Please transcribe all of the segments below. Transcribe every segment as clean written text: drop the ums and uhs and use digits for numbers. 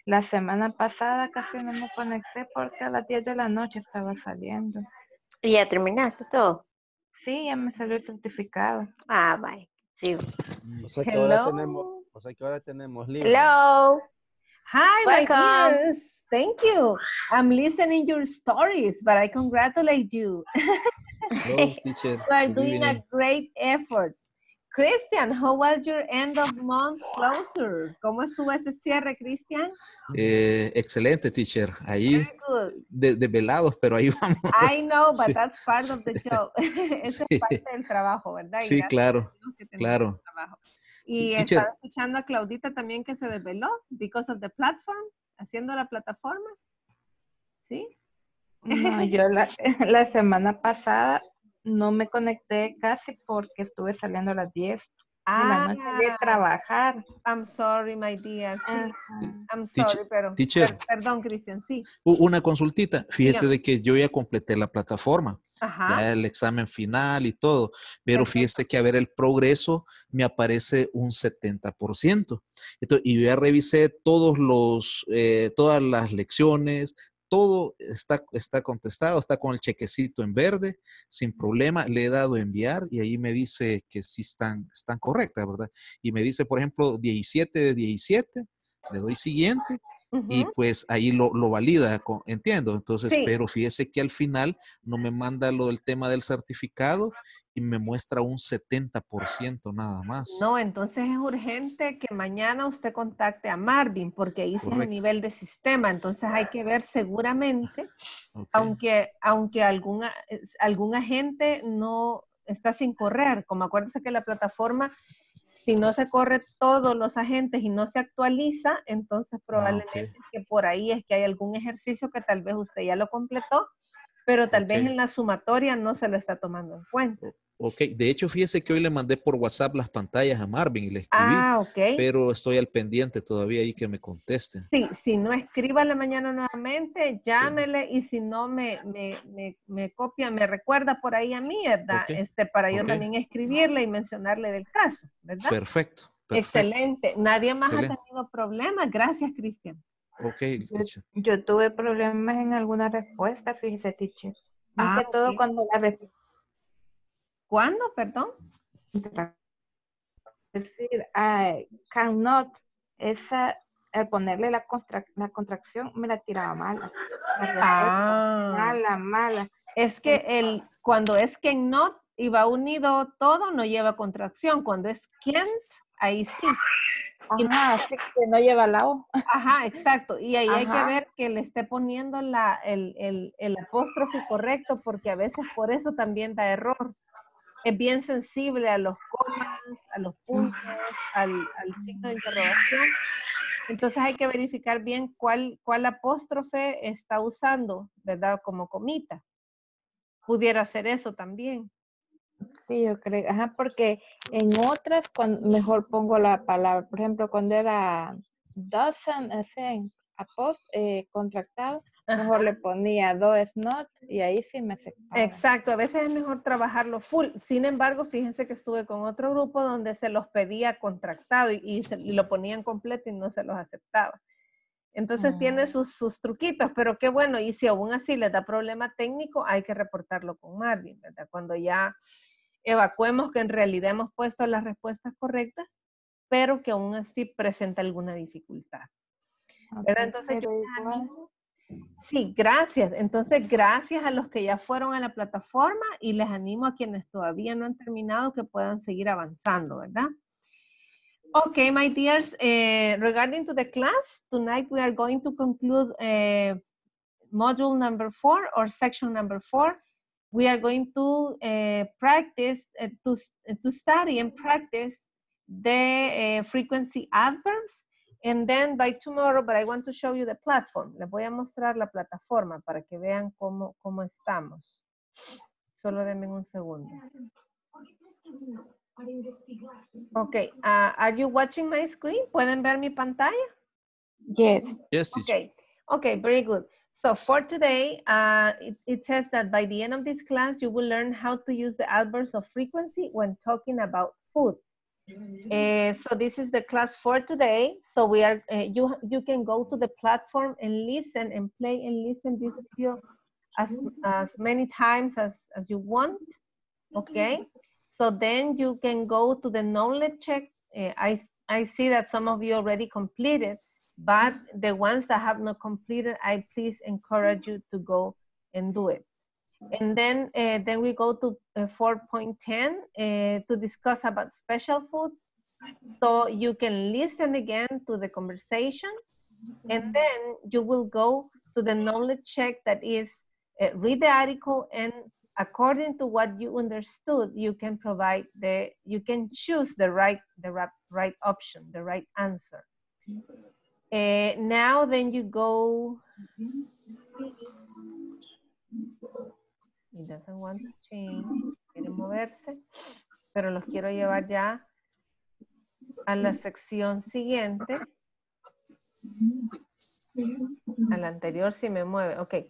La semana pasada casi no me conecté porque a las 10 de la noche estaba saliendo. ¿Y ya terminaste todo? Sí, ya me salió el certificado. Ah, bye. Sí. O sea que Hello. ahora tenemos línea. Hello. Hi, my Welcome. dears. Thank you. I'm listening your stories, but I congratulate you. Hello, teacher. You are Good doing a evening. great effort. Christian, how was your end of month closure? ¿Cómo estuvo ese cierre, Christian? Excelente, teacher. Ahí, Good. desvelados, pero ahí vamos. I know, but Sí, that's part of the job. Eso es sí, parte del trabajo, ¿verdad? Y sí, gracias a claro, Dios que tenemos claro. trabajo. Y Teacher, estaba escuchando a Claudita también que se desveló because of the platform, haciendo la plataforma. ¿Sí? No, yo la semana pasada no me conecté casi porque estuve saliendo a las 10 de la noche de trabajar. I'm sorry, my dear. Sí, I'm teacher, sorry, pero teacher, perdón, Cristian, sí. una consultita. Fíjese Dígame. de que yo ya completé la plataforma, Ajá. ya el examen final y todo, pero Perfecto. fíjese que a ver el progreso me aparece un 70%. Entonces, y yo ya revisé todas las lecciones, todo está contestado, está con el chequecito en verde, sin problema, le he dado a enviar y ahí me dice que sí están correctas, ¿verdad? Y me dice, por ejemplo, 17 de 17, le doy siguiente y pues ahí lo valida, entiendo. Entonces, Sí. pero fíjese que al final no me manda lo del tema del certificado y me muestra un 70% nada más. No, entonces es urgente que mañana usted contacte a Marvin, porque ahí sí es a nivel de sistema, entonces hay que ver seguramente, aunque algún agente no está sin correr, como acuérdese que la plataforma, si no se corre todos los agentes y no se actualiza, entonces probablemente que por ahí es que hay algún ejercicio que tal vez usted ya lo completó, pero tal vez en la sumatoria no se lo está tomando en cuenta. Ok, de hecho, fíjese que hoy le mandé por WhatsApp las pantallas a Marvin y le escribí, pero estoy al pendiente todavía ahí que me conteste. Sí, si no, escríbale mañana nuevamente, llámele y si no me copia, me recuerda por ahí a mí, ¿verdad? Para yo también escribirle y mencionarle del caso, ¿verdad? Perfecto. Excelente. Nadie más ha tenido problemas. Gracias, Cristian. Ok, teacher. Yo tuve problemas en alguna respuesta, fíjese, teacher. Más que todo cuando la respuesta. ¿Cuándo, perdón? Es decir, cannot, esa, al ponerle la contracción, me la tiraba mala. Mala. Es que cuando es cannot y va unido todo, no lleva contracción. Cuando es can't, ahí sí. Ajá, así que no lleva la O. Ajá, exacto. Y ahí hay que ver que le esté poniendo el apóstrofe correcto, porque a veces por eso también da error. Es bien sensible a los comas, a los puntos, al signo de interrogación. Entonces hay que verificar bien cuál apóstrofe está usando, ¿verdad? Como comita. Pudiera ser eso también. Sí, yo creo, porque en otras mejor pongo la palabra, por ejemplo, cuando era doesn't, contractado, mejor le ponía does not y ahí sí me aceptaba. Exacto, a veces es mejor trabajarlo full. Sin embargo, fíjense que estuve con otro grupo donde se los pedía contractado y lo ponían completo y no se los aceptaba. Entonces tiene sus truquitos, pero qué bueno. Y si aún así les da problema técnico, hay que reportarlo con Marvin, ¿verdad? Cuando ya evacuemos que en realidad hemos puesto las respuestas correctas, pero que aún así presenta alguna dificultad. ¿Verdad? Entonces yo les animo. Sí, gracias. Entonces, gracias a los que ya fueron a la plataforma y les animo a quienes todavía no han terminado que puedan seguir avanzando, ¿verdad? Okay, my dears, regarding to the class, tonight we are going to conclude module number 4 or section number 4. We are going to practice, to study and practice the frequency adverbs. And then by tomorrow, but I want to show you the platform. Les voy a mostrar la plataforma para que vean cómo estamos. Solo denme un segundo. Okay, are you watching my screen? ¿Pueden ver mi pantalla? Yes. Yes, teacher. Okay, very good. So for today, it says that by the end of this class, you will learn how to use the adverbs of frequency when talking about food. So this is the class for today. So we are, you can go to the platform and listen and play and listen this video as many times as you want, okay? So then you can go to the knowledge check. I see that some of you already completed, but the ones that have not completed, I please encourage you to go and do it. And then we go to 4.10 to discuss about special food. So you can listen again to the conversation, and then you will go to the knowledge check, that is read the article, and according to what you understood, you can provide you can choose the right option, the right answer. Now then you go, it doesn't want to change, quiere moverse, pero los quiero llevar ya a la sección siguiente. A la anterior si me mueve, ok.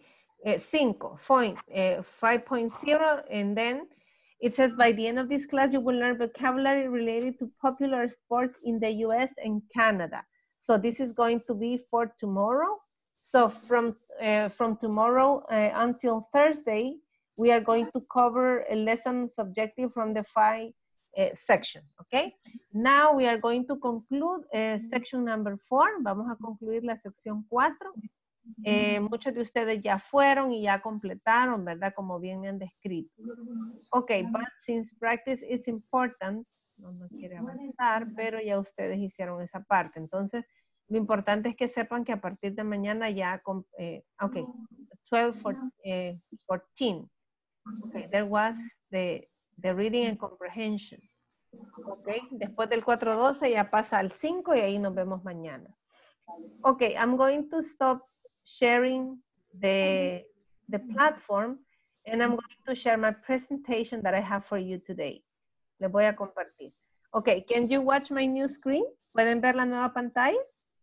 5.0, and then it says, by the end of this class, you will learn vocabulary related to popular sports in the US and Canada. So this is going to be for tomorrow. So from tomorrow until Thursday, we are going to cover a lesson subjective from the 5 section, okay? Now we are going to conclude section number 4. Vamos a concluir la sección 4. Muchos de ustedes ya fueron y ya completaron, ¿verdad? Como bien me han descrito. Okay, but since practice is important, no quiere avanzar, pero ya ustedes hicieron esa parte. Entonces, lo importante es que sepan que a partir de mañana ya, okay, 12, 14. Okay, there was the reading and comprehension. Okay, después del 4.12 ya pasa al 5 y ahí nos vemos mañana. Okay, I'm going to stop sharing the platform, and I'm going to share my presentation that I have for you today. Les voy a compartir. Okay, can you watch my new screen? ¿Pueden ver la nueva pantalla?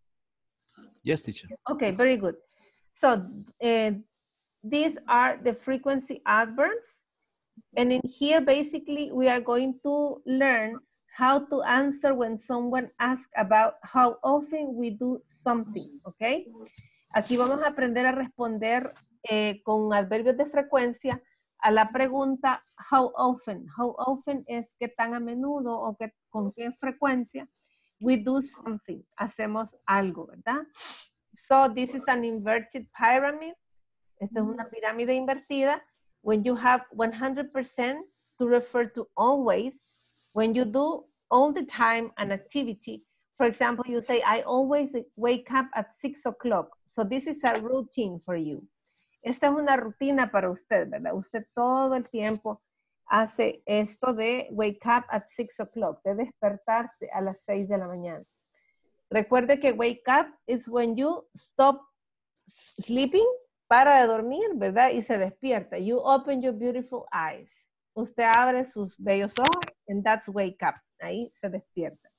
Yes, teacher. Okay, very good. So these are the frequency adverbs. And in here, basically, we are going to learn how to answer when someone asks about how often we do something, okay? Aquí vamos a aprender a responder con adverbios de frecuencia a la pregunta how often. How often es qué tan a menudo o con qué frecuencia we do something. Hacemos algo, ¿verdad? So this is an inverted pyramid. Esta es una pirámide invertida. When you have 100% to refer to always, when you do all the time an activity, for example, you say, I always wake up at 6 o'clock. So this is a routine for you. Esta es una rutina para usted, ¿verdad? Usted todo el tiempo hace esto de wake up at 6 o'clock, de despertarse a las 6 de la mañana. Recuerde que wake up is when you stop sleeping, para de dormir, ¿verdad? Y se despierta. You open your beautiful eyes. Usted abre sus bellos ojos, and that's wake up. Ahí se despierta.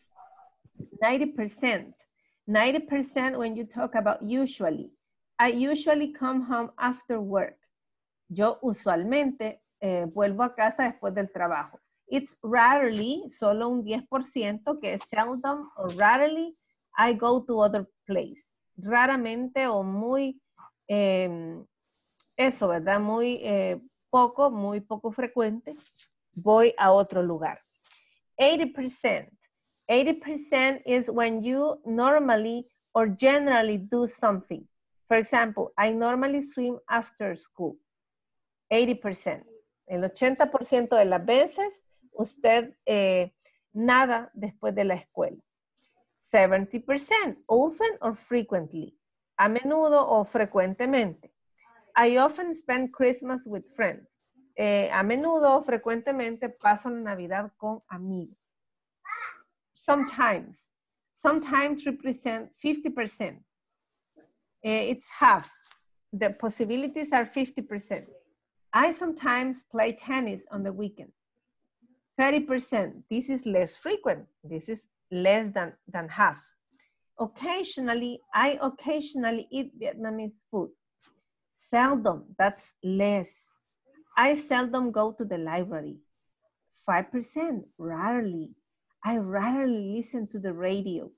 90%. 90% when you talk about usually. I usually come home after work. Yo usualmente vuelvo a casa después del trabajo. It's rarely, solo un 10%, que es seldom or rarely, I go to other place. Raramente o muy eso, ¿verdad? Muy poco frecuente, voy a otro lugar. 80%. 80% is when you normally or generally do something. For example, I normally swim after school. 80%. El 80% de las veces usted nada después de la escuela. 70%. Often or frequently. A menudo o frecuentemente. I often spend Christmas with friends. A menudo o frecuentemente paso la Navidad con amigos. Sometimes. Sometimes represent 50%. It's half. The possibilities are 50%. I sometimes play tennis on the weekend. 30%. This is less frequent. This is less than half. Occasionally, I occasionally eat Vietnamese food. Seldom, that's less. I seldom go to the library. 5%, rarely. I rarely listen to the radio.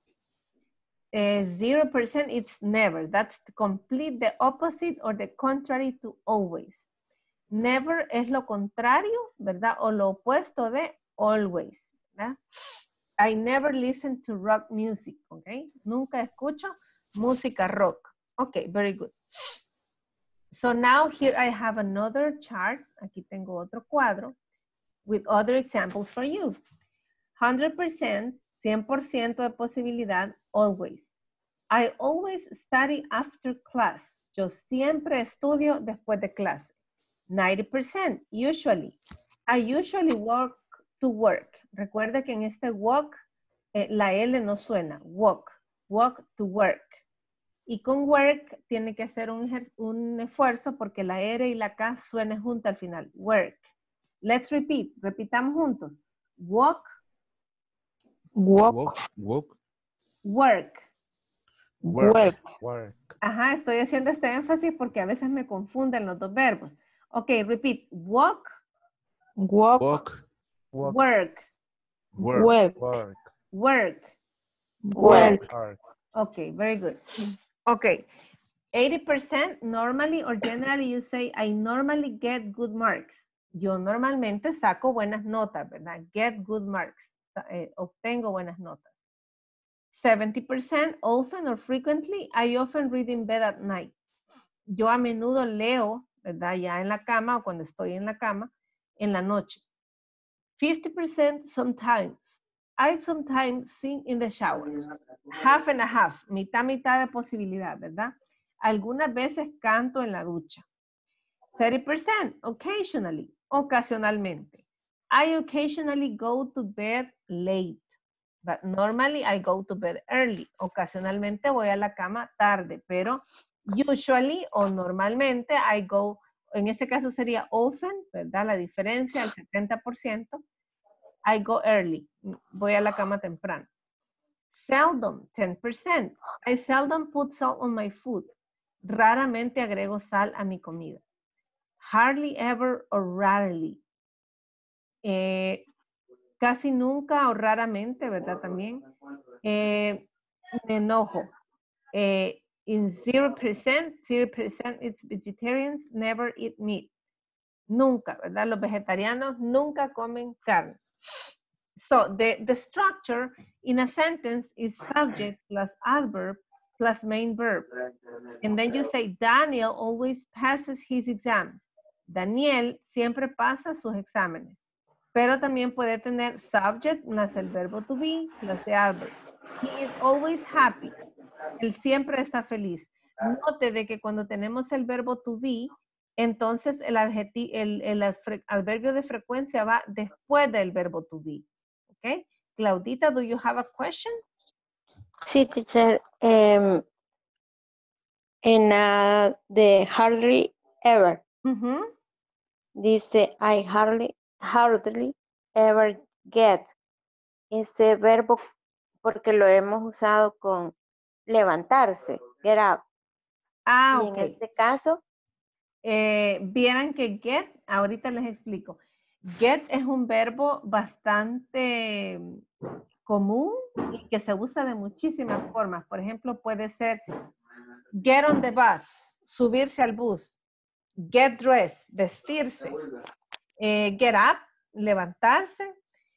0%, it's never. That's complete the opposite or the contrary to always. Never es lo contrario, ¿verdad? O lo opuesto de always, ¿verdad? I never listen to rock music, ¿ok? Nunca escucho música rock. Okay, very good. So now here I have another chart. Aquí tengo otro cuadro with other examples for you. 100%, 100% de posibilidad, always. I always study after class. Yo siempre estudio después de clase. 90%, usually. I usually walk to work. Recuerda que en este walk, la L no suena. Walk to work. Y con work tiene que hacer un esfuerzo porque la R y la K suenen juntas al final. Work. Let's repeat. Repitamos juntos. Walk. Work. Work. Work. Ajá, estoy haciendo este énfasis porque a veces me confunden los dos verbos. Ok, repeat. Walk. Work. Work. Okay, very good. Okay, 80% normally or generally you say, I normally get good marks. Yo normalmente saco buenas notas, ¿verdad? Get good marks. Obtengo buenas notas. 70% often or frequently, I often read in bed at night. Yo a menudo leo, ¿verdad? Ya en la cama o cuando estoy en la cama, en la noche. 50% sometimes. I sometimes sing in the shower. Half and a half, mitad de posibilidad, ¿verdad? Algunas veces canto en la ducha. 30%, occasionally, ocasionalmente. I occasionally go to bed late, but normally I go to bed early. Ocasionalmente voy a la cama tarde, pero usually o normalmente I go, en este caso sería often, ¿verdad? La diferencia, el 70%. I go early, voy a la cama temprano. Seldom, 10%. I seldom put salt on my food. Raramente agrego sal a mi comida. Hardly ever or rarely. Casi nunca o raramente, ¿verdad? También. Me enojo. In 0%, 0% it's vegetarians never eat meat. Nunca, ¿verdad? Los vegetarianos nunca comen carne. So the structure in a sentence is subject plus adverb plus main verb. And then you say, Daniel always passes his exams. Daniel siempre pasa sus exámenes. Pero también puede tener subject más el verbo to be plus the adverb. He is always happy. Él siempre está feliz. Note de que cuando tenemos el verbo to be, entonces el adverbio de frecuencia va después del verbo to be. ¿Ok? Claudita, do you have a question? Sí, teacher. En the hardly ever. Dice, I hardly ever get. Ese verbo porque lo hemos usado con levantarse, get up. Ah, y ok. en este caso, vieran que get, ahorita les explico. Get es un verbo bastante común y que se usa de muchísimas formas. Por ejemplo, puede ser get on the bus, subirse al bus. Get dressed, vestirse. Get up, levantarse.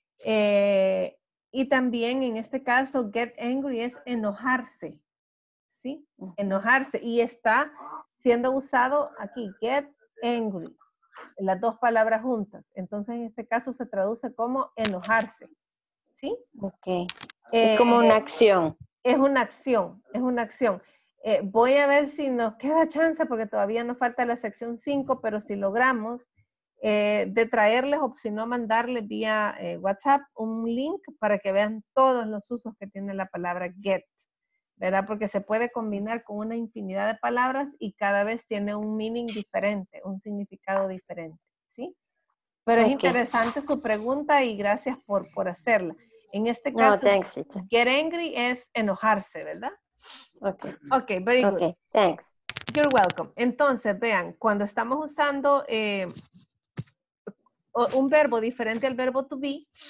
Y también en este caso, get angry es enojarse. ¿Sí? Enojarse. Y está siendo usado aquí, get angry. Las dos palabras juntas. Entonces, en este caso se traduce como enojarse. ¿Sí? Ok. Es como una acción. Es una acción, es una acción. Voy a ver si nos queda chance, porque todavía nos falta la sección 5, pero si logramos de traerles o si no mandarles vía WhatsApp un link para que vean todos los usos que tiene la palabra get, ¿verdad? Porque se puede combinar con una infinidad de palabras y cada vez tiene un meaning diferente, un significado diferente, ¿sí? Pero es interesante su pregunta y gracias por hacerla. En este caso, thanks, get angry es enojarse, ¿verdad? Ok, very good. Ok, thanks. You're welcome. Entonces, vean, cuando estamos usando un verbo diferente al verbo to be,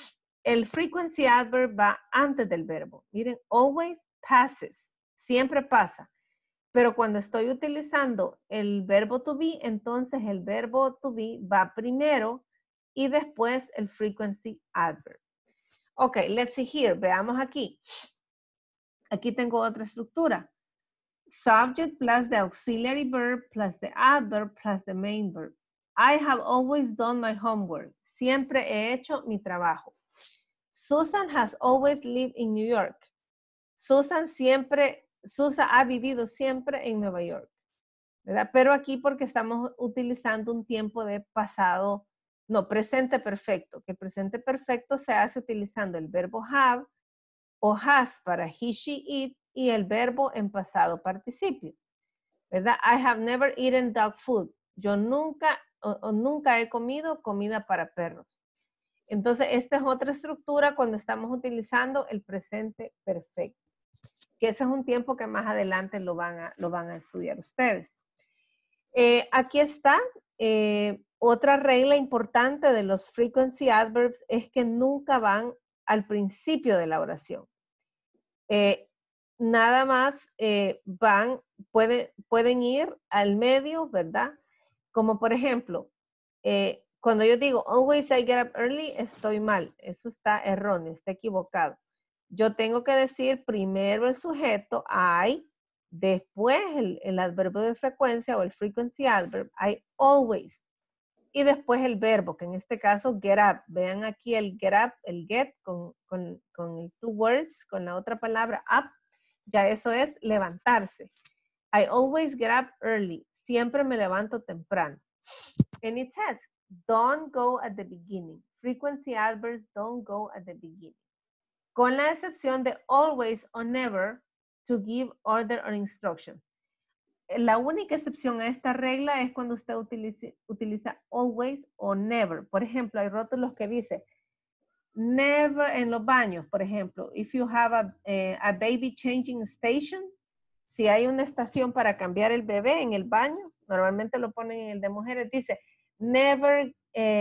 el frequency adverb va antes del verbo. Miren, always passes, siempre pasa. Pero cuando estoy utilizando el verbo to be, entonces el verbo to be va primero y después el frequency adverb. Ok, let's see here. Veamos aquí. Aquí tengo otra estructura. Subject plus the auxiliary verb plus the adverb plus the main verb. I have always done my homework. Siempre he hecho mi trabajo. Susan has always lived in New York. Susan ha vivido siempre en Nueva York, ¿verdad? Pero aquí porque estamos utilizando un tiempo de pasado, no, presente perfecto, que presente perfecto se hace utilizando el verbo have o has para he, she, it y el verbo en pasado participio, ¿verdad? I have never eaten dog food. Yo nunca he comido comida para perros. Entonces, esta es otra estructura cuando estamos utilizando el presente perfecto, que ese es un tiempo que más adelante lo van a estudiar ustedes. Aquí está otra regla importante de los frequency adverbs es que nunca van al principio de la oración. Nada más pueden ir al medio, ¿verdad? Como por ejemplo, cuando yo digo always I get up early, estoy mal. Eso está erróneo, está equivocado. Yo tengo que decir primero el sujeto, I, después el adverbio de frecuencia o el frequency adverb, I always. Y después el verbo, que en este caso get up. Vean aquí el get up, el get con el two words, con la otra palabra up. Ya eso es levantarse. I always get up early. Siempre me levanto temprano. And it says, don't go at the beginning. Frequency adverbs don't go at the beginning. Con la excepción de always or never to give order or instruction. La única excepción a esta regla es cuando usted utiliza always o never. Por ejemplo, hay rótulos que dice never en los baños. Por ejemplo, if you have a baby changing station, si hay una estación para cambiar el bebé en el baño, normalmente lo ponen en el de mujeres, dice never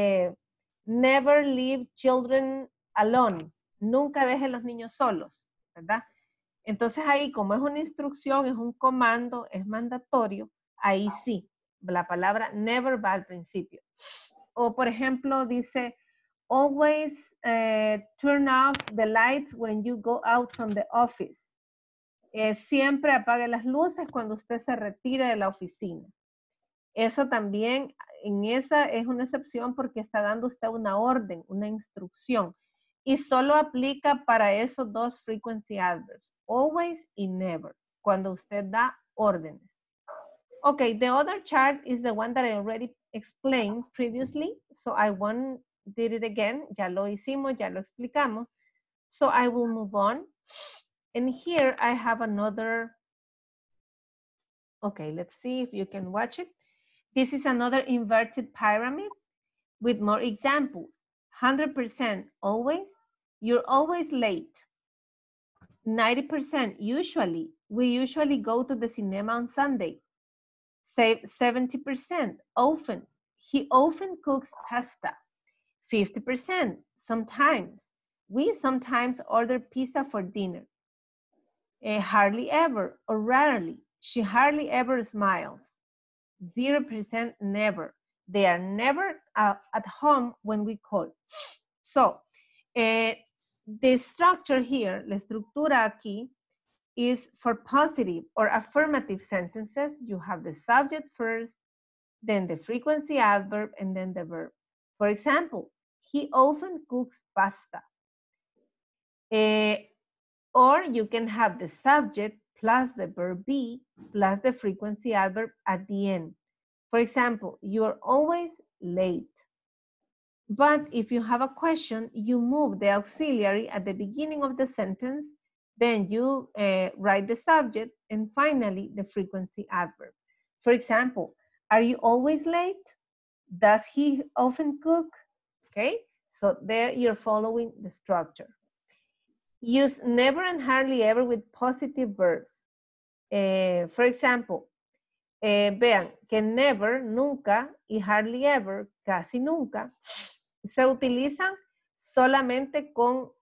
leave children alone. Nunca deje los niños solos, ¿verdad? Entonces ahí, como es una instrucción, es un comando, es mandatorio, ahí sí, la palabra never va al principio. O por ejemplo, dice, always turn off the lights when you go out from the office. Siempre apague las luces cuando usted se retire de la oficina. Eso también, en esa es una excepción porque está dando usted una orden, una instrucción. Y solo aplica para esos dos frequency adverbs, always y never, cuando usted da órdenes. Okay, the other chart is the one that I already explained previously, so I did it again. Ya lo hicimos, ya lo explicamos. So I will move on. And here I have another, okay, let's see if you can watch it. This is another inverted pyramid with more examples. 100% always, you're always late. 90% usually, we usually go to the cinema on Sunday. 70% often, he often cooks pasta. 50% sometimes, we sometimes order pizza for dinner. Hardly ever or rarely, she hardly ever smiles. 0% never. They are never at home when we call. So, the structure here, la estructura aquí, is for positive or affirmative sentences. You have the subject first, then the frequency adverb, and then the verb. For example, he often cooks pasta. Or you can have the subject plus the verb be plus the frequency adverb at the end. For example, you're always late. But if you have a question, you move the auxiliary at the beginning of the sentence, then you write the subject, and finally the frequency adverb. For example, are you always late? Does he often cook? Okay, so there you're following the structure. Use never and hardly ever with positive verbs. For example, vean que never, nunca, y hardly ever, casi nunca, se utilizan solamente con,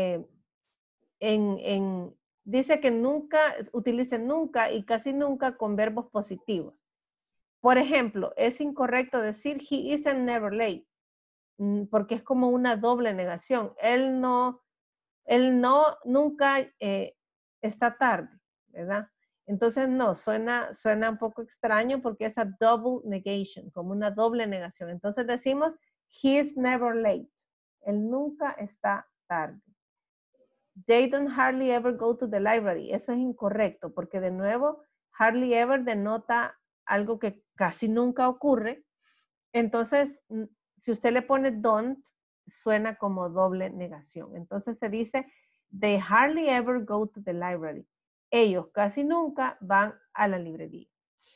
dice que nunca, utilice nunca y casi nunca con verbos positivos. Por ejemplo, es incorrecto decir he isn't never late, porque es como una doble negación. Él nunca está tarde, ¿verdad? Entonces no, suena un poco extraño porque es a double negation, como una doble negación. Entonces decimos he is never late. Él nunca está tarde. They don't hardly ever go to the library. Eso es incorrecto porque de nuevo hardly ever denota algo que casi nunca ocurre. Entonces, si usted le pone don't, suena como doble negación. Entonces se dice they hardly ever go to the library. Ellos casi nunca van a la librería.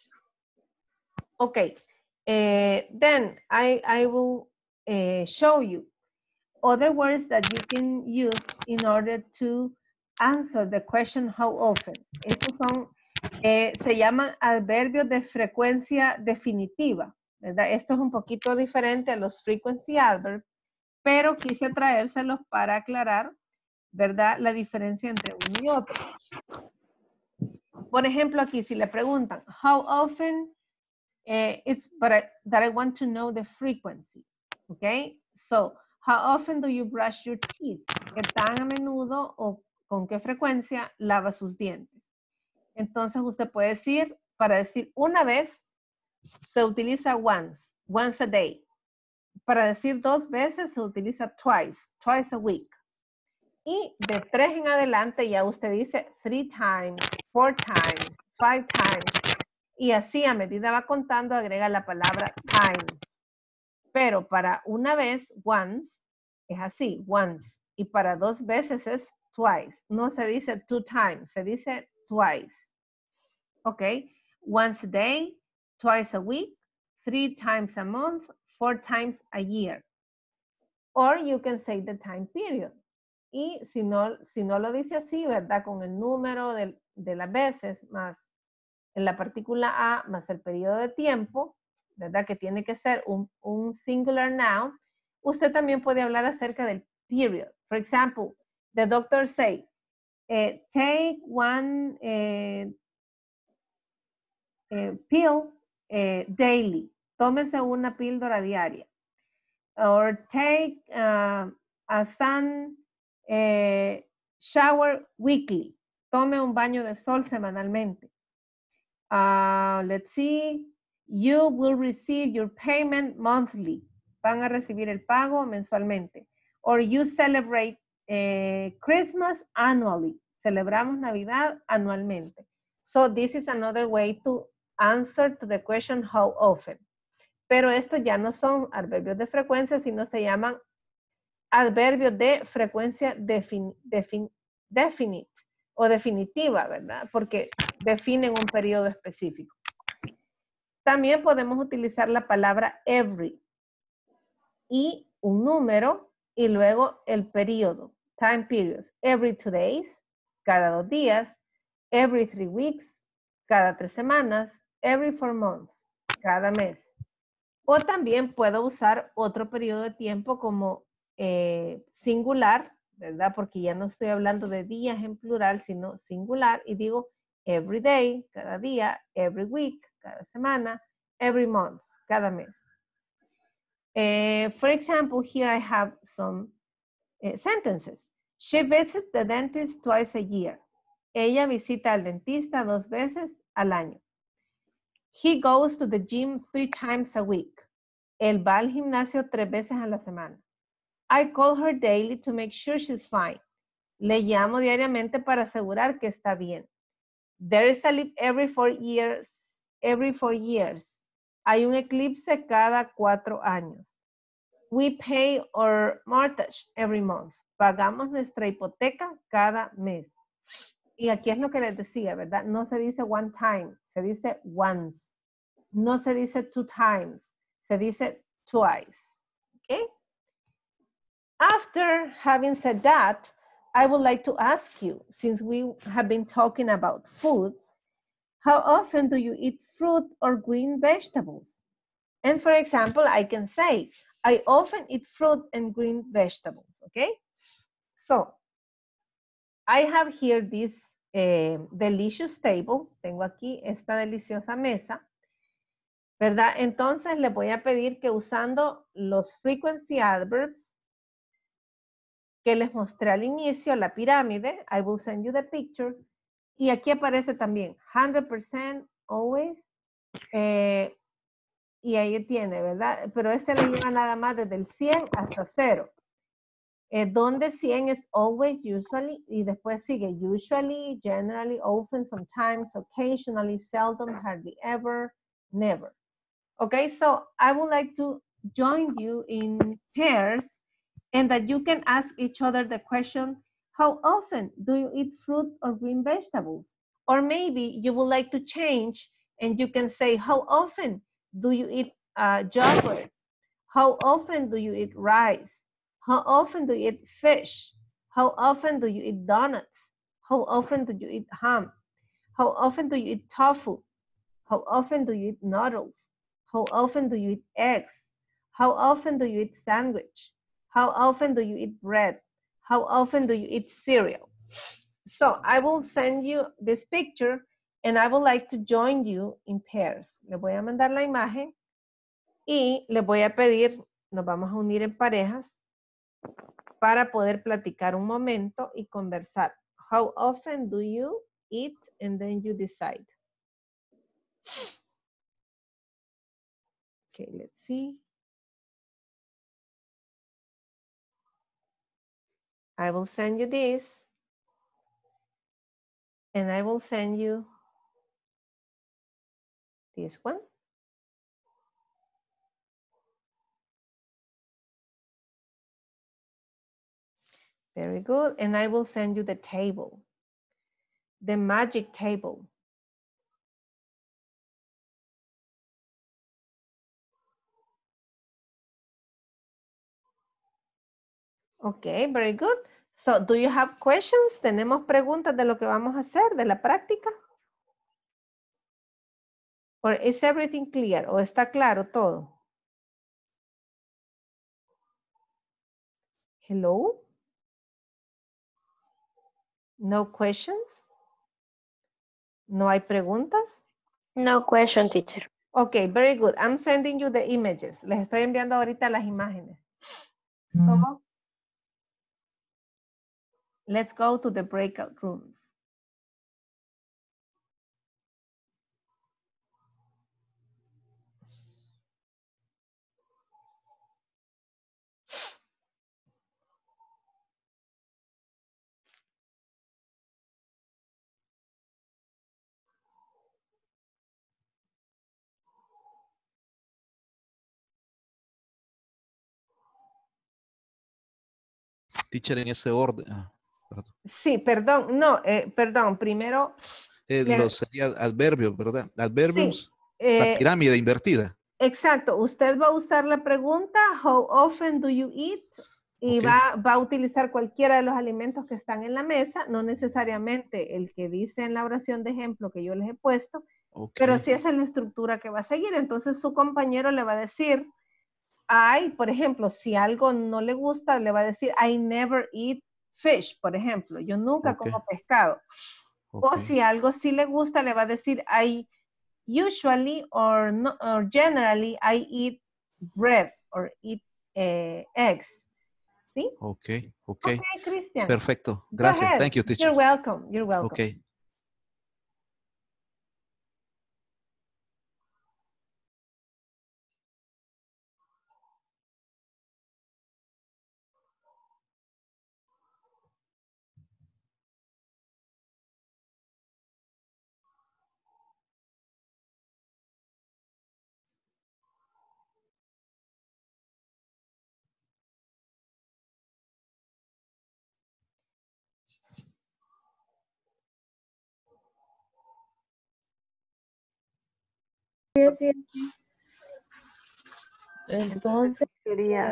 Okay, then I will show you other words that you can use in order to answer the question how often. Estos son, se llaman adverbios de frecuencia definitiva, ¿verdad? Esto es un poquito diferente a los frequency adverbs, pero quise traérselos para aclarar, ¿verdad? La diferencia entre uno y otro. Por ejemplo, aquí si le preguntan, how often, it's that I want to know the frequency, okay? So, how often do you brush your teeth? ¿Qué tan a menudo o con qué frecuencia lava sus dientes? Entonces usted puede decir, para decir una vez, se utiliza once a day. Para decir 2 veces se utiliza twice a week. Y de 3 en adelante ya usted dice 3 times, 4 times, 5 times. Y así a medida va contando agrega la palabra times. Pero para una vez, once, es así, once. Y para 2 veces es twice. No se dice 2 times, se dice twice. Ok, once a day, twice a week, 3 times a month, 4 times a year. Or you can say the time period. Y si no lo dice así, ¿verdad? Con el número de las veces más en la partícula a más el periodo de tiempo, ¿verdad? Que tiene que ser un singular noun. Usted también puede hablar acerca del period. For example, the doctor say, take one pill daily. Tómese una píldora diaria. Or take a sun shower weekly. Tome un baño de sol semanalmente. Let's see. You will receive your payment monthly. Van a recibir el pago mensualmente. Or you celebrate Christmas annually. Celebramos Navidad anualmente. So this is another way to answer to the question how often. Pero estos ya no son adverbios de frecuencia, sino se llaman adverbios de frecuencia definite o definitiva, ¿verdad? Porque definen un periodo específico. También podemos utilizar la palabra every y un número y luego el periodo, time periods. Every 2 days, cada 2 días. Every 3 weeks, cada 3 semanas. Every 4 months, cada mes. O también puedo usar otro periodo de tiempo como singular, ¿verdad? Porque ya no estoy hablando de días en plural, sino singular. Y digo every day, cada día. Every week, cada semana. Every month, cada mes. For example, here I have some sentences. She visits the dentist twice a year. Ella visita al dentista 2 veces al año. He goes to the gym 3 times a week. Él va al gimnasio 3 veces a la semana. I call her daily to make sure she's fine. Le llamo diariamente para asegurar que está bien. There is a leap every 4 years. Every 4 years. Hay un eclipse cada 4 años. We pay our mortgage every month. Pagamos nuestra hipoteca cada mes. Y aquí es lo que les decía, ¿verdad? No se dice one time, se dice once. No se dice 2 times, se dice twice. Okay? After having said that, I would like to ask you, since we have been talking about food, how often do you eat fruit or green vegetables? And for example, I can say, I often eat fruit and green vegetables, okay? So, I have here this delicious table. Tengo aquí esta deliciosa mesa, ¿verdad? Entonces, les voy a pedir que usando los frequency adverbs que les mostré al inicio, la pirámide, I will send you the picture, y aquí aparece también 100%, always, y ahí tiene, ¿verdad? Pero este le lleva nada más desde el 100 hasta 0. Donde 100 es always, usually, y después sigue usually, generally, often, sometimes, occasionally, seldom, hardly ever, never. Okay, so I would like to join you in pairs and that you can ask each other the question, how often do you eat fruit or green vegetables? Or maybe you would like to change and you can say, how often do you eat yogurt? How often do you eat rice? How often do you eat fish? How often do you eat donuts? How often do you eat ham? How often do you eat tofu? How often do you eat noodles? How often do you eat eggs? How often do you eat sandwich? How often do you eat bread? How often do you eat cereal? So I will send you this picture and I would like to join you in pairs. Le voy a mandar la imagen y le voy a pedir, nos vamos a unir en parejas para poder platicar un momento y conversar. How often do you eat? And then you decide. Okay, let's see. I will send you this. And I will send you this one. Very good. And I will send you the table, the magic table. Okay, very good. So, do you have questions? ¿Tenemos preguntas de lo que vamos a hacer, de la práctica? Or is everything clear? ¿O está claro todo? Hello? No questions? ¿No hay preguntas? No question, teacher. Okay, very good. I'm sending you the images. Les estoy enviando ahorita las imágenes. So, let's go to the breakout rooms. Teacher, en ese orden. Perdón. Sí, perdón, no, perdón, primero. Sería adverbios, ¿verdad? Adverbios. Sí, La pirámide invertida. Exacto, usted va a usar la pregunta, how often do you eat? Y Okay. va a utilizar cualquiera de los alimentos que están en la mesa, no necesariamente el que dice en la oración de ejemplo que yo les he puesto, pero sí esa es la estructura que va a seguir. Entonces su compañero le va a decir, por ejemplo, si algo no le gusta, le va a decir, I never eat fish, por ejemplo, yo nunca como pescado. O si algo sí le gusta, le va a decir, I usually or generally I eat bread or eat eggs. ¿Sí? Okay. Okay, Christian. Perfecto. Gracias. Thank you, teacher. You're welcome. You're welcome. Okay. Sí. Entonces Quería.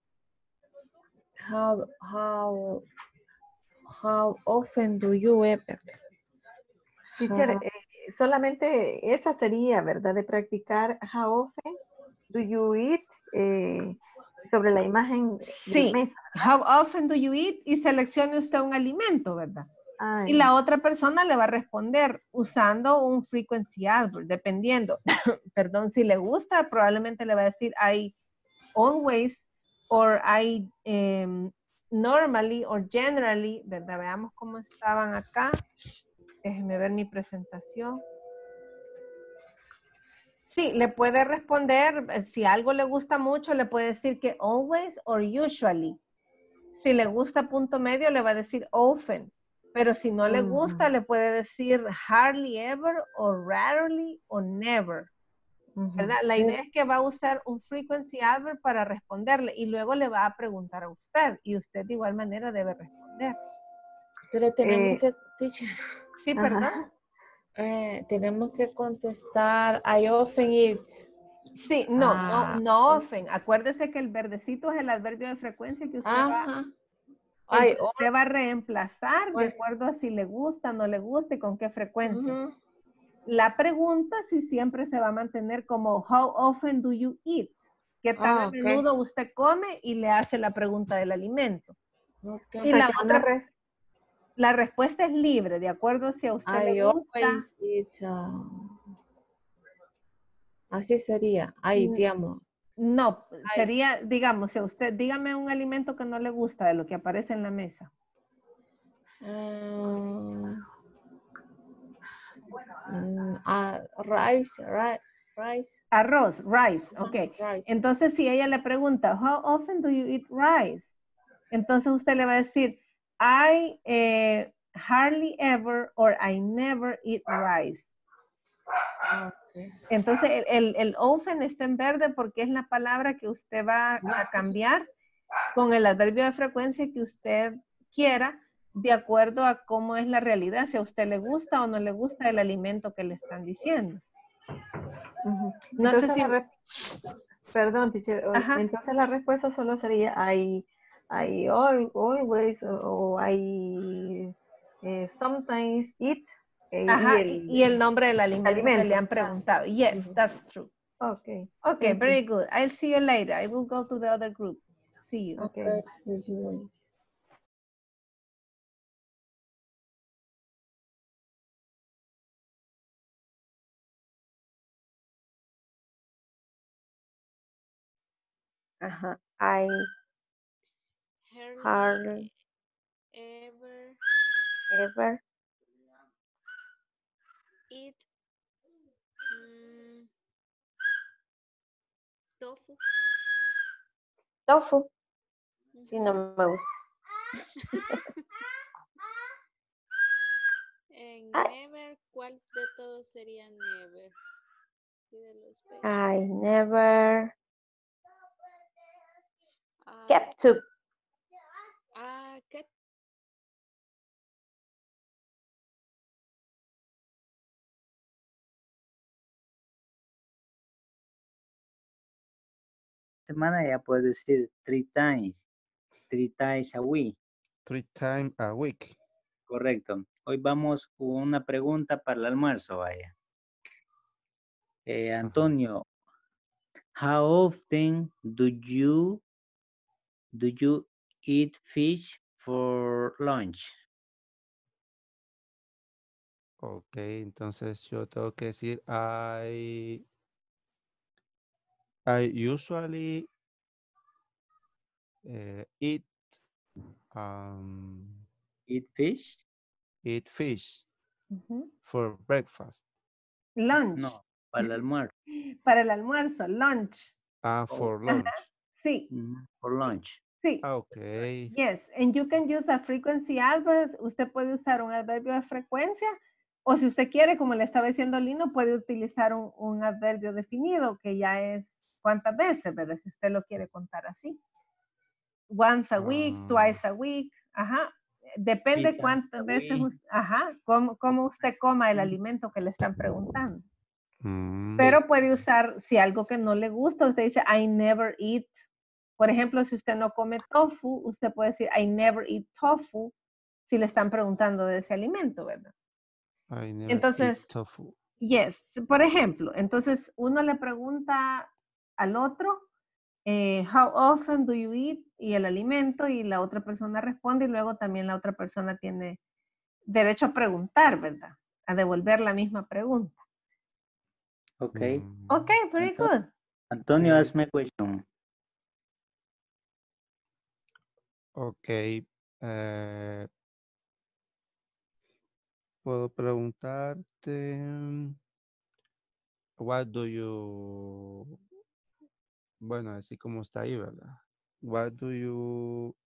How often do you eat? Teacher, solamente esa sería, ¿verdad? De practicar how often do you eat sobre la imagen de la Sí. mesa. How often do you eat? Y seleccione usted un alimento, ¿verdad? Ah, Y la otra persona le va a responder usando un frequency adverb, dependiendo. Perdón, si le gusta, probablemente le va a decir I always, or I normally, or generally, ¿verdad? Veamos cómo estaban acá. Déjenme ver mi presentación. Sí, le puede responder, si algo le gusta mucho, le puede decir que always or usually. Si le gusta punto medio, le va a decir often. Pero si no le gusta, le puede decir hardly ever, or rarely, o never. ¿Verdad? La idea es que va a usar un frequency adverb para responderle y luego le va a preguntar a usted y usted de igual manera debe responder. Pero tenemos que, teacher, Sí, perdón. tenemos que contestar I often eat. Sí, no often. Acuérdese que el verdecito es el adverbio de frecuencia que usted usted va a reemplazar de acuerdo a si le gusta, no le gusta y con qué frecuencia. La pregunta sí siempre se va a mantener como how often do you eat? ¿Qué tan a menudo usted come? Y le hace la pregunta del alimento. Y la otra, la respuesta es libre, de acuerdo si a usted le gusta. Always eat, así sería. Ahí, digamos. No, sería, digamos, si a usted, dígame un alimento que no le gusta de lo que aparece en la mesa. Rice. Arroz, rice, ok. Rice. Entonces, si ella le pregunta, how often do you eat rice? Entonces usted le va a decir, I hardly ever or I never eat rice. Okay. Entonces, el often está en verde porque es la palabra que usted va a cambiar con el adverbio de frecuencia que usted quiera, de acuerdo a cómo es la realidad, si a usted le gusta o no le gusta el alimento que le están diciendo. No entonces sé si... Perdón, teacher. Entonces la respuesta solo sería I always o I sometimes eat. Y el nombre del alimento que le han preguntado. Yes, that's true. Okay. Okay, very good. I'll see you later. I will go to the other group. See you. Okay. I hardly ever eat tofu. Tofu. Si no me gusta. Never, ¿cuál de todos sería never? I never kept to. Kept. Semana ya puedes decir 3 times a week. 3 times a week. Correcto. Hoy vamos con una pregunta para el almuerzo, vaya. Antonio, how often do you eat fish for lunch? Ok, entonces yo tengo que decir I usually eat fish for breakfast. Lunch. No, para el almuerzo. Para el almuerzo, lunch. For lunch. Sí. For lunch. Sí. Okay. Yes, and you can use a frequency adverb. Usted puede usar un adverbio de frecuencia o si usted quiere, como le estaba diciendo Lino, puede utilizar un adverbio definido que ya es cuántas veces, ¿verdad? Si usted lo quiere contar así. Once a week, twice a week, ajá. Depende cuántas veces, cómo usted coma el alimento que le están preguntando. Pero puede usar, si algo que no le gusta, usted dice, I never eat. Por ejemplo, si usted no come tofu, usted puede decir, I never eat tofu, si le están preguntando de ese alimento, ¿verdad? I never entonces, eat tofu. Yes, por ejemplo, entonces uno le pregunta al otro, How often do you eat? Y el alimento, y la otra persona responde, y luego también la otra persona tiene derecho a preguntar, ¿verdad? A devolver la misma pregunta. Okay. Okay, very good. Antonio, ask me a question. Ok. Puedo preguntarte, what do you, bueno, así como está ahí, ¿verdad? What do you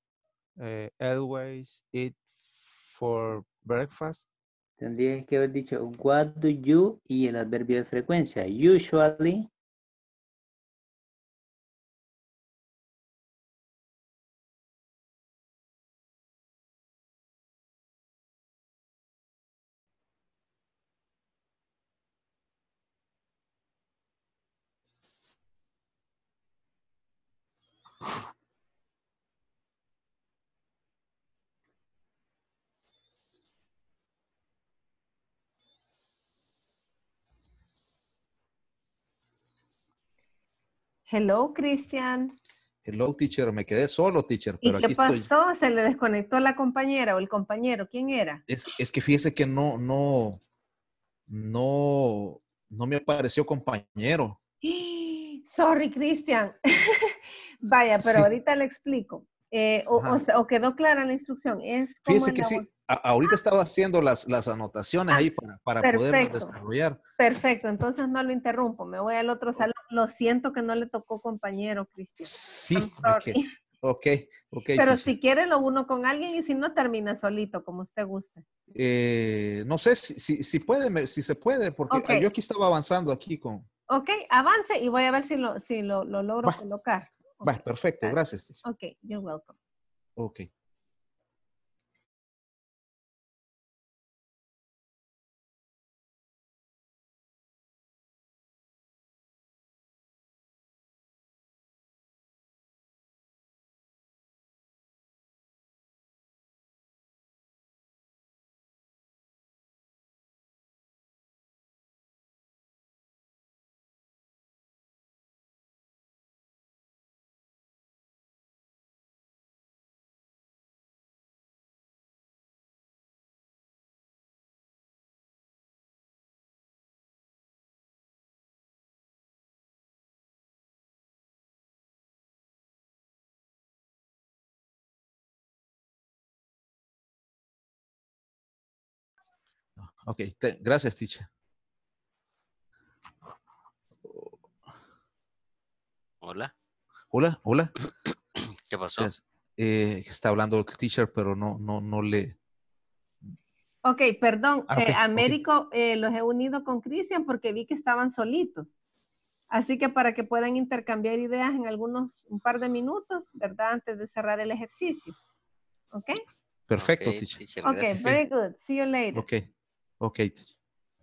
always eat for breakfast? Tendrías que haber dicho, what do you y el adverbio de frecuencia. Usually. Hello, Christian. Hello, teacher. Me quedé solo, teacher, ¿Y pero qué aquí estoy. pasó? ¿Se le desconectó la compañera o el compañero? ¿Quién era? Es que fíjese que no me apareció compañero. Sorry, Christian. Vaya, pero Sí. ahorita le explico. O quedó clara la instrucción. Es como Fíjese que sí. Ahorita estaba haciendo las anotaciones ahí para poderlas perfecto. desarrollar. Perfecto, entonces no lo interrumpo. Me voy al otro salón. Lo siento que no le tocó compañero, Cristian. Sí, I'm sorry. ok, Pero teacher. si quiere lo uno con alguien y si no termina solito, como usted guste. No sé si puede, si se puede, porque Ok. yo aquí estaba avanzando aquí con... Ok, avance y voy a ver si lo logro colocar. Va, Okay. perfecto, gracias, teacher. Ok, you're welcome. Ok. Ok, gracias, teacher. Hola. Hola. ¿Qué pasó? Está hablando el teacher, pero no le... Ok, perdón. Okay, Américo, los he unido con Cristian porque vi que estaban solitos. Así que para que puedan intercambiar ideas en un par de minutos, ¿verdad? Antes de cerrar el ejercicio. ¿Ok? Perfecto, Okay, teacher. Ok, gracias. very good. See you later. Ok, teacher.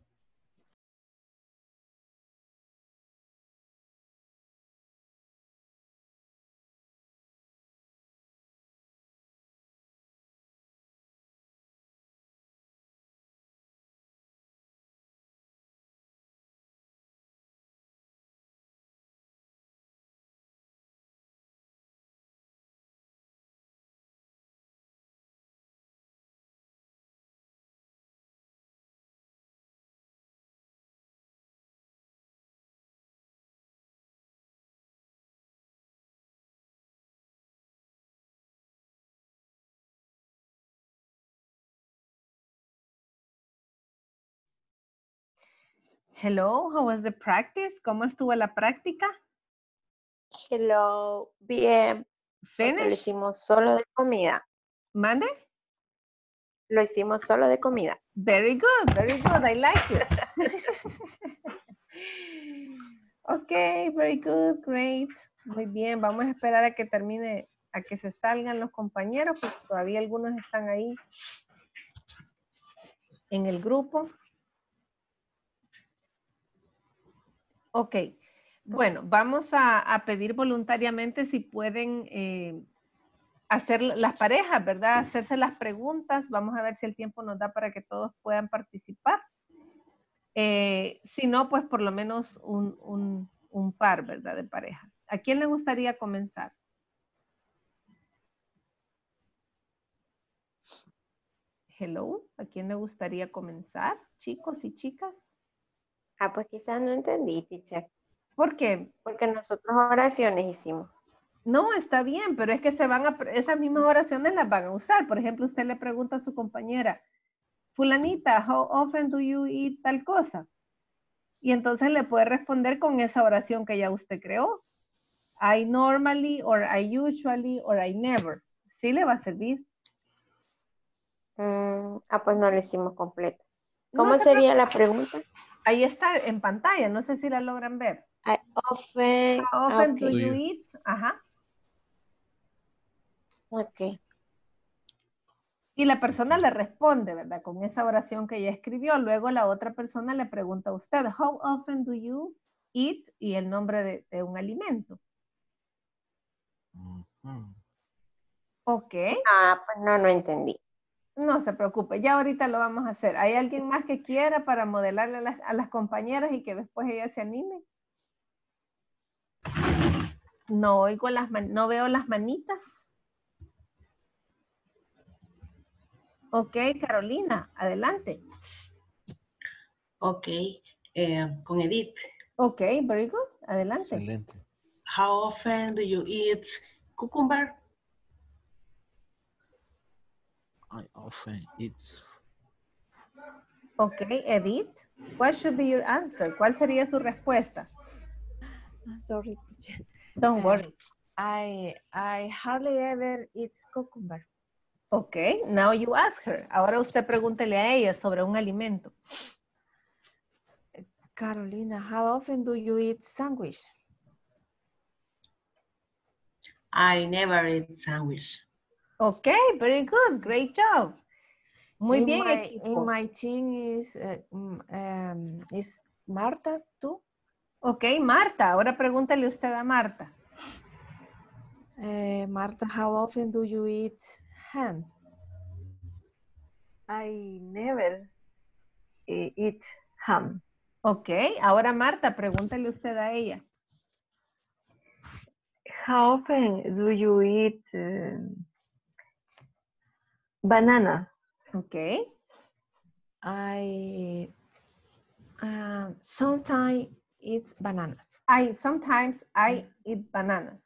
Hello, how was the practice? ¿Cómo estuvo la práctica? Hello, bien. Porque lo Finish? hicimos solo de comida. ¿Mande? Lo hicimos solo de comida. Very good, very good. I like it. Ok, very good, great. Muy bien, vamos a esperar a que termine, a que se salgan los compañeros, porque todavía algunos están ahí en el grupo. Ok, bueno, vamos a pedir voluntariamente si pueden hacer las parejas, ¿verdad? Hacerse las preguntas. Vamos a ver si el tiempo nos da para que todos puedan participar. Si no, pues por lo menos un par, ¿verdad? De parejas. ¿A quién le gustaría comenzar? Hello, ¿a quién le gustaría comenzar? Chicos y chicas. Ah, pues quizás no entendí, teacher. ¿Por qué? Porque nosotros oraciones hicimos. No, está bien, pero es que esas mismas oraciones las van a usar. Por ejemplo, usted le pregunta a su compañera, fulanita, how often do you eat tal cosa? Y entonces le puede responder con esa oración que ya usted creó. I normally, or I usually, or I never. Sí le va a servir. Pues no la hicimos completa. No ¿Cómo se sería la pregunta? Ahí está en pantalla, no sé si la logran ver. I often, How often ok. do you eat? Ajá. Ok. Y la persona le responde, ¿verdad? Con esa oración que ella escribió. Luego la otra persona le pregunta a usted, how often do you eat? Y el nombre de un alimento. Ok. Pues no entendí. No se preocupe, ya ahorita lo vamos a hacer. ¿Hay alguien más que quiera para modelarle a las compañeras y que después ellas se animen? No oigo no veo las manitas. Ok, Carolina, adelante. Ok, con Edith. Ok, very good, adelante. Excelente. How often do you eat cucumber? I often eat. Ok, Edith, what should be your answer? ¿Cuál sería su respuesta? Sorry, teacher. Don't worry. I hardly ever eat cucumber. Ok, now you ask her. Ahora usted pregúntele a ella sobre un alimento. Carolina, how often do you eat sandwich? I never eat sandwich. Ok, very good, great job. Muy bien, equipo. In my team is Marta too. Ok, Marta, ahora pregúntale usted a Marta. Marta, how often do you eat hams? I never eat ham. Ok, ahora Marta, pregúntale usted a ella. How often do you eat banana? Ok. I sometimes eat bananas. Sometimes I eat bananas.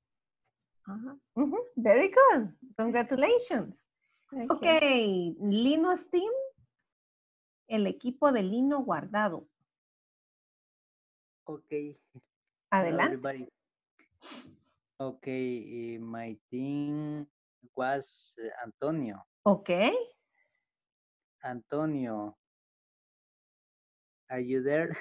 Very good. Congratulations. Ok, Lino Steam, el equipo de Lino Guardado. Okay. Adelante. Everybody. Okay, my team was Antonio. Okay. Antonio, are you there?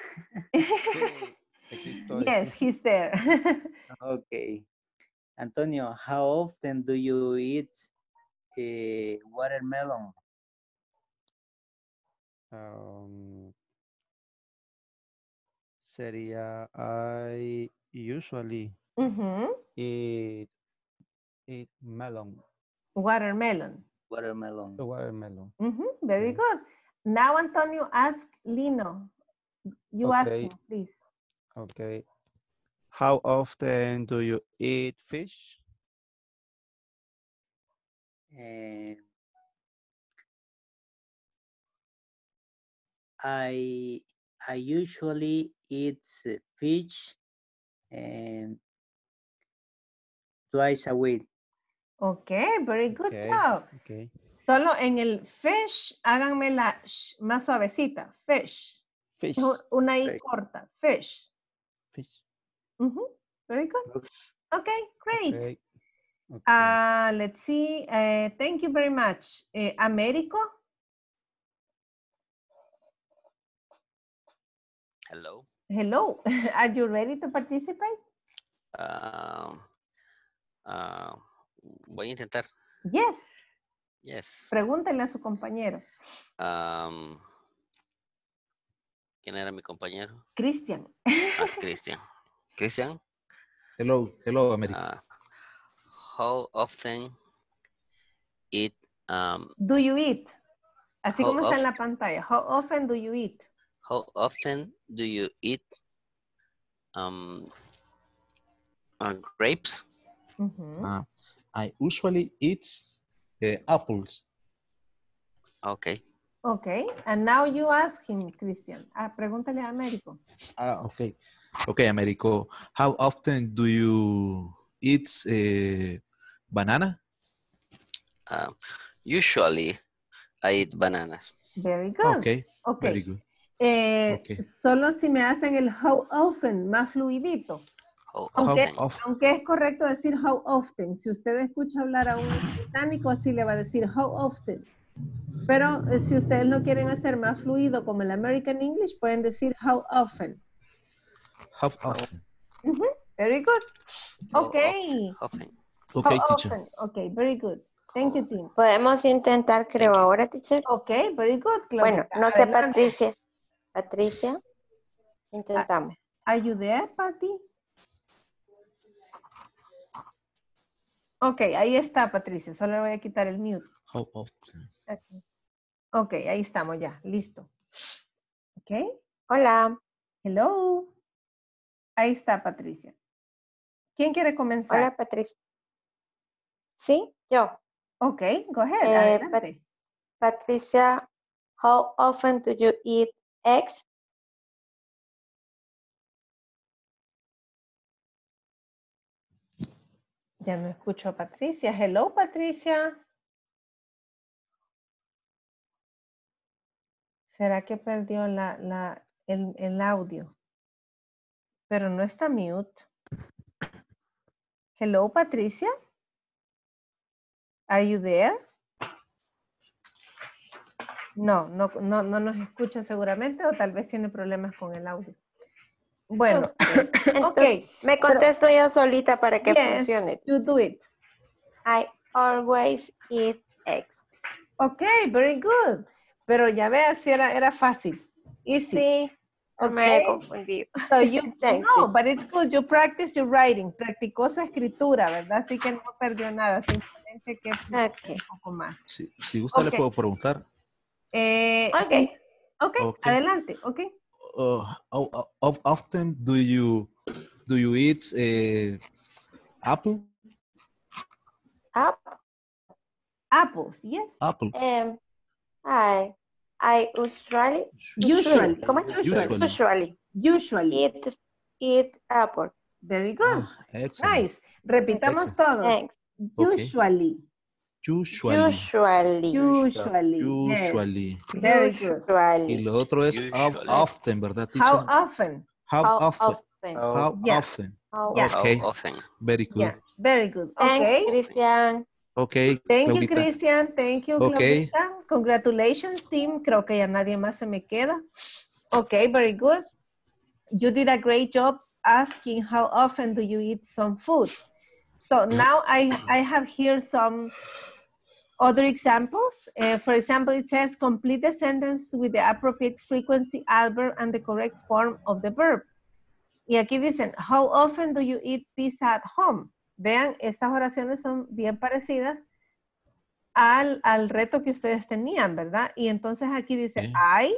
Yes, he's there. Okay. Antonio, how often do you eat watermelon? Sería I usually eat melon. Watermelon. Watermelon. Watermelon. Very good. Now, Antonio, ask Lino. You ask him, please. Okay. How often do you eat fish? I usually eat fish twice a week. Okay, very good job. Okay. Solo en el fish, háganme la sh más suavecita. Fish. Fish. Una I corta. Fish. Fish. Very good. Okay, great. Okay. Let's see. Thank you very much. Américo. Hello. Hello. Are you ready to participate? Voy a intentar. Yes. Yes. Pregúntenle a su compañero. ¿Quién era mi compañero? Cristian. Cristian. Cristian. Hello, América. How often eat? Do you eat? Así como está en la pantalla. How often do you eat? How often do you eat Grapes. I usually eat apples. Okay. Okay, and now you ask him, Christian. Pregúntale a Américo. Okay. Okay, Américo. How often do you eat banana? Usually, I eat bananas. Very good. Okay. Okay. Very good. Okay. Solo si me hacen el how often, más fluidito. Aunque es correcto decir how often. Si usted escucha hablar a un británico, así le va a decir how often. Pero si ustedes lo quieren hacer más fluido como el American English, pueden decir how often. How often? Very good. Okay. Okay, teacher. Okay, very good. Thank you, Tim. Podemos intentar, creo, ahora, teacher. Okay, very good. Bueno, no sé, Patricia. Patricia, intentamos. Are you there, Patty? Ok, ahí está, Patricia. Solo le voy a quitar el mute. How often? Ok, ahí estamos ya. Listo. Ok. Hola. Hello. Ahí está, Patricia. ¿Quién quiere comenzar? Hola, Patricia. Sí, yo. Ok, go ahead. Adelante. Patricia, how often do you eat eggs? Ya no escucho a Patricia. Hello, Patricia. ¿Será que perdió el audio? Pero no está mute. Hello, Patricia. Are you there? No nos escucha seguramente o tal vez tiene problemas con el audio. Bueno, okay. Me contesto yo solita para que yes, funcione. You do it. I always eat eggs. Okay, very good. Pero ya veas si era fácil. Easy. Sí. Okay. Me he confundido. So no, but it's good. You practice your writing. Practicó su escritura, ¿verdad? Así que no perdió nada. Simplemente que un poco más. Si gusta le puedo preguntar. Okay, adelante. Okay. How often do you eat apple? Apples, yes. Apple. I usually eat apple. Very good. Excellent. Nice. Repitamos todos. Thanks. Usually. Usually. Very good. Y lo otro es how often, ¿verdad, teacher? How often. How often. Okay. How often. Very good. Yeah. Very good. Thanks, Okay. Christian. Okay. Thank Claudita. you, Christian. Thank you, Okay. Claudita. Congratulations, team. Creo que ya nadie más se me queda. Okay, very good. You did a great job asking how often do you eat some food. So now I have here some other examples. For example, it says complete the sentence with the appropriate frequency, adverb, and the correct form of the verb. Y aquí dicen, how often do you eat pizza at home? Vean, estas oraciones son bien parecidas al reto que ustedes tenían, ¿verdad? Y entonces aquí dice I,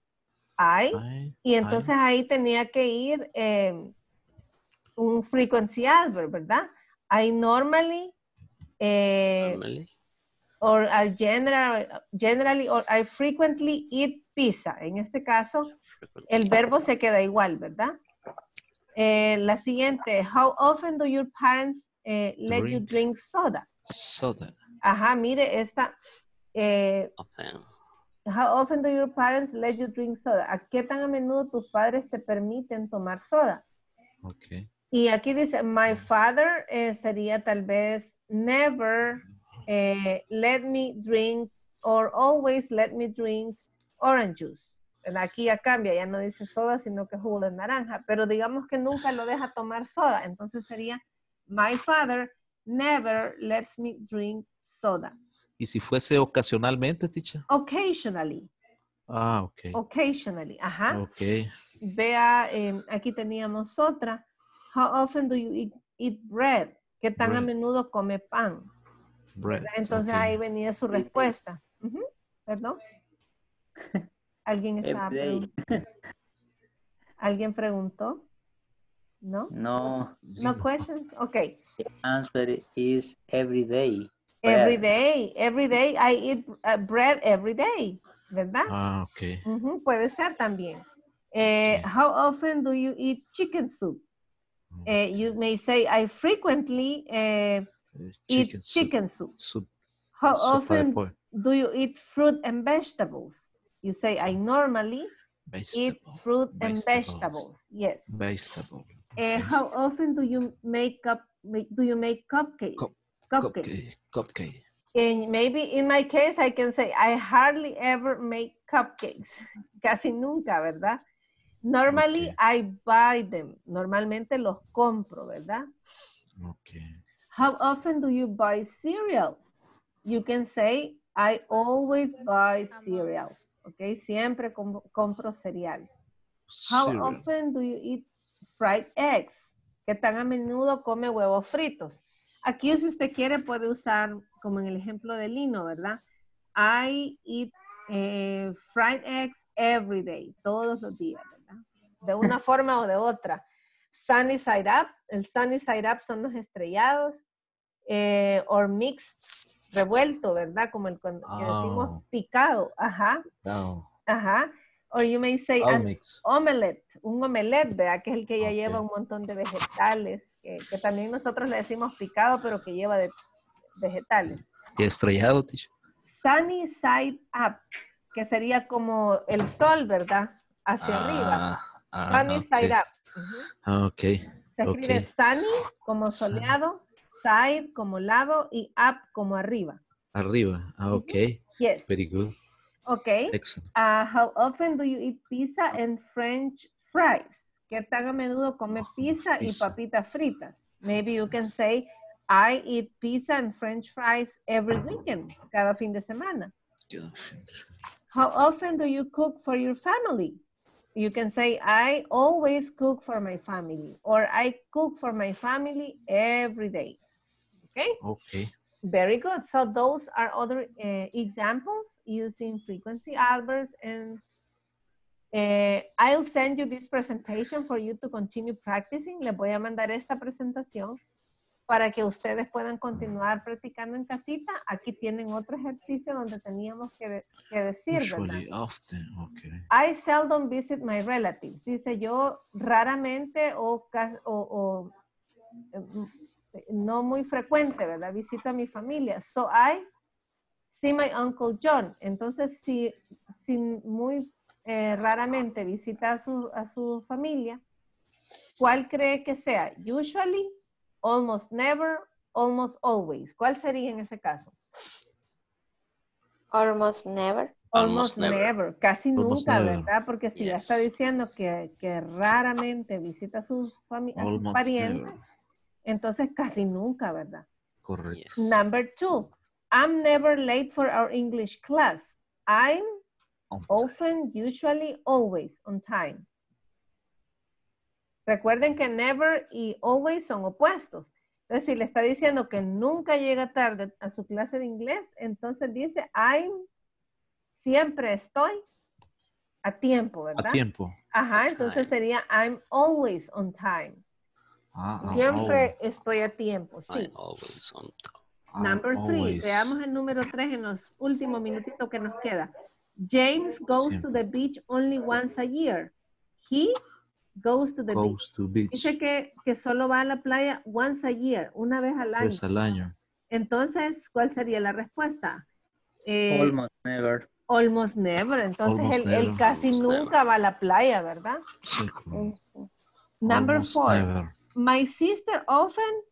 y entonces ahí tenía que ir un frequency adverb, ¿verdad? I normally, or I generally, or I frequently eat pizza. En este caso, el verbo se queda igual, ¿verdad? La siguiente, how often do your parents let you drink soda? Soda. Ajá, mire esta. How often do your parents let you drink soda? ¿A qué tan a menudo tus padres te permiten tomar soda? Okay. Y aquí dice, my father sería tal vez never let me drink or always let me drink orange juice. Aquí ya cambia, ya no dice soda, sino que jugo de naranja, pero digamos que nunca lo deja tomar soda, entonces sería my father never lets me drink soda. ¿Y si fuese ocasionalmente, teacher? Occasionally. Ah, ok. Occasionally, ajá. Ok. Vea, aquí teníamos otra. How often do you eat bread? ¿Qué tan a menudo come pan? Bread. Entonces ahí venía su respuesta. ¿Perdón? ¿Alguien estaba preguntando? ¿Alguien preguntó? No? No, No questions? Okay. the answer is every day. Every Bread. day I eat bread every day, ¿verdad? Ah, ok. Ujú, puede ser también. Ok. How often do you eat chicken soup? You may say, I frequently eat chicken soup. How Sopa de often pollo. do you eat fruit and vegetables? You say, I normally eat fruit and vegetables. Yes. Vegetable. How often do you make cupcakes? Cupcake. And maybe in my case, I can say, I hardly ever make cupcakes. Casi nunca, ¿verdad? Normally, I buy them. Normalmente los compro, ¿verdad? Okay. How often do you buy cereal? You can say, I always buy cereal. Okay, siempre compro cereal. How Cereal. often do you eat fried eggs? ¿Qué tan a menudo come huevos fritos? Aquí, si usted quiere, puede usar, como en el ejemplo de Lino, ¿verdad? I eat fried eggs every day, todos los días, ¿verdad? De una forma o de otra. Sunny side up, el sunny side up son los estrellados, or mixed, revuelto, ¿verdad? Como el que decimos picado, ajá. Ajá. Or you may say an omelette, un omelette, ¿verdad? Que es el que ya lleva un montón de vegetales, que también nosotros le decimos picado, pero que lleva de vegetales. ¿Y estrellado, teacher? Sunny side up, que sería como el sol, ¿verdad? Hacia arriba. Sunny side up. Ok. Se escribe sunny como soleado, side como lado y up como arriba. Arriba. Ok. Yes. Very good. Okay. Excellent. How often do you eat pizza and French fries? ¿Qué tan a menudo come pizza y papitas fritas? Maybe you can say, I eat pizza and French fries every weekend, cada fin de semana. How often do you cook for your family? You can say, I always cook for my family, or I cook for my family every day. Okay? Okay. Very good. So those are other examples using frequency adverbs, and I'll send you this presentation for you to continue practicing. Les voy a mandar esta presentación para que ustedes puedan continuar practicando en casita. Aquí tienen otro ejercicio donde teníamos que decir, Usually, ¿verdad? often, okay. I seldom visit my relatives. Dice yo raramente no muy frecuente, ¿verdad? Visito a mi familia. So I see my Uncle John. Entonces, si muy raramente visita a su familia, ¿cuál cree que sea? Usually, almost never, almost always. ¿Cuál sería en ese caso? Almost never. Almost never. Casi Almost nunca, never. ¿verdad? Porque si ya está diciendo que raramente visita a sus parientes, never. entonces casi nunca, ¿verdad? Correcto. Number 2, I'm never late for our English class. I'm often, usually, always on time. Recuerden que never y always son opuestos. Entonces, si le está diciendo que nunca llega tarde a su clase de inglés, entonces dice siempre estoy a tiempo, ¿verdad? A tiempo. Ajá, entonces sería I'm always on time. Siempre estoy a tiempo, sí. I'm always on time. Number 3, veamos el número 3 en los últimos minutitos que nos queda. James goes to the beach only once a year. He goes to the beach. Dice que solo va a la playa once a year, una vez al año. Vez al año. Entonces, ¿cuál sería la respuesta? Almost never. Almost never. Entonces, él casi nunca va a la playa, ¿verdad? Sí. Number 4. My sister often,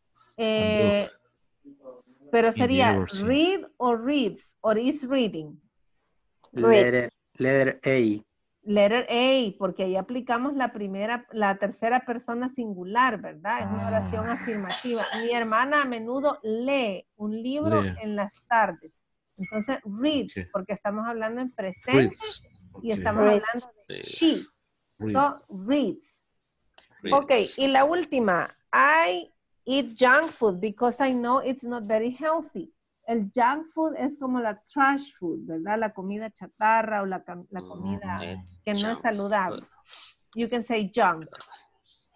pero sería read or reads, or is reading. Letter A. Letter A, porque ahí aplicamos la tercera persona singular, ¿verdad? Es una oración afirmativa. Mi hermana a menudo lee un libro en las tardes. Entonces, reads, porque estamos hablando en presente y estamos hablando de she. So, reads. Ok, y la última. I eat junk food because I know it's not very healthy. El junk food es como la trash food, ¿verdad? La comida chatarra o la comida que no es saludable. You can say junk.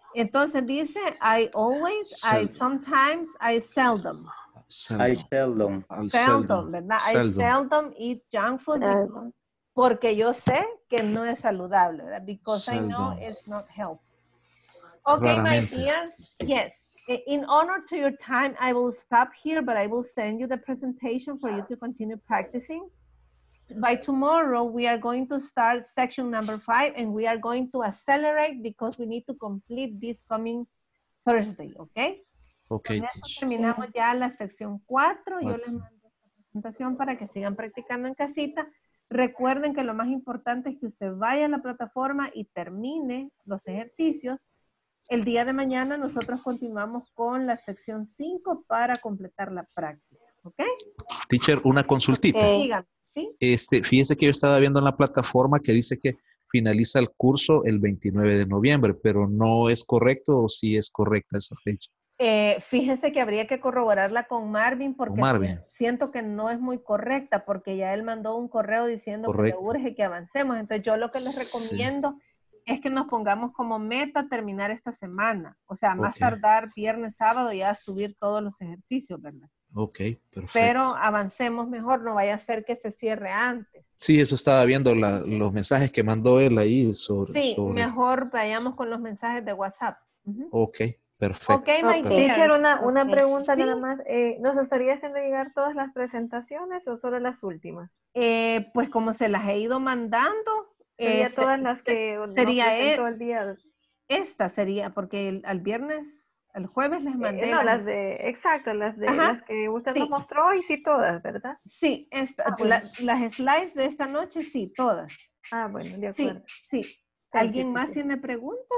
Entonces dice, I always, I sometimes, I seldom. I seldom. Seldom, ¿verdad? I seldom eat junk food porque yo sé que no es saludable, ¿verdad? Because I know it's not healthy. Okay, Raramente. my dears, yes. In honor to your time, I will stop here, but I will send you the presentation for you to continue practicing. By tomorrow, we are going to start section number 5, and we are going to accelerate because we need to complete this coming Thursday, okay? Okay. Con esto terminamos ya la sección 4. Yo les mando esta presentación para que sigan practicando en casita. Recuerden que lo más importante es que usted vaya a la plataforma y termine los ejercicios. El día de mañana nosotros continuamos con la sección 5 para completar la práctica, ¿ok? Teacher, una consultita. Dígame, ¿sí? Fíjese que yo estaba viendo en la plataforma que dice que finaliza el curso el 29 de noviembre, pero ¿no es correcto o sí es correcta esa fecha? Fíjese que habría que corroborarla con Marvin porque siento que no es muy correcta porque ya él mandó un correo diciendo que le urge que avancemos. Entonces yo lo que les recomiendo es que nos pongamos como meta terminar esta semana. O sea, más tardar viernes, sábado ya subir todos los ejercicios, ¿verdad? Ok, perfecto. Pero avancemos mejor, no vaya a ser que se cierre antes. Sí, eso estaba viendo los mensajes que mandó él ahí sobre... Sí, mejor vayamos con los mensajes de WhatsApp. Ok, perfecto. Ok, my dears. Teacher, una pregunta nada más. ¿Nos estaría haciendo llegar todas las presentaciones o solo las últimas? Pues como se las he ido mandando... Sería todas las que sería el día. Esta sería, porque al viernes, el jueves les mandé. No, las que usted nos mostró y sí todas, ¿verdad? Sí, las slides de esta noche, sí, todas. Ah, bueno, de acuerdo. Sí. ¿Alguien más tiene preguntas?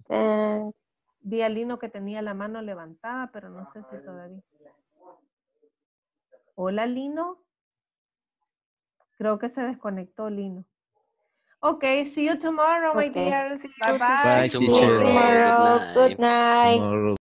Vi a Lino que tenía la mano levantada, pero no sé si todavía. Hola, Lino. Creo que se desconectó Lino. Okay, see you tomorrow, my dears. Bye-bye. Bye, teacher. Tomorrow. Good night. Tomorrow.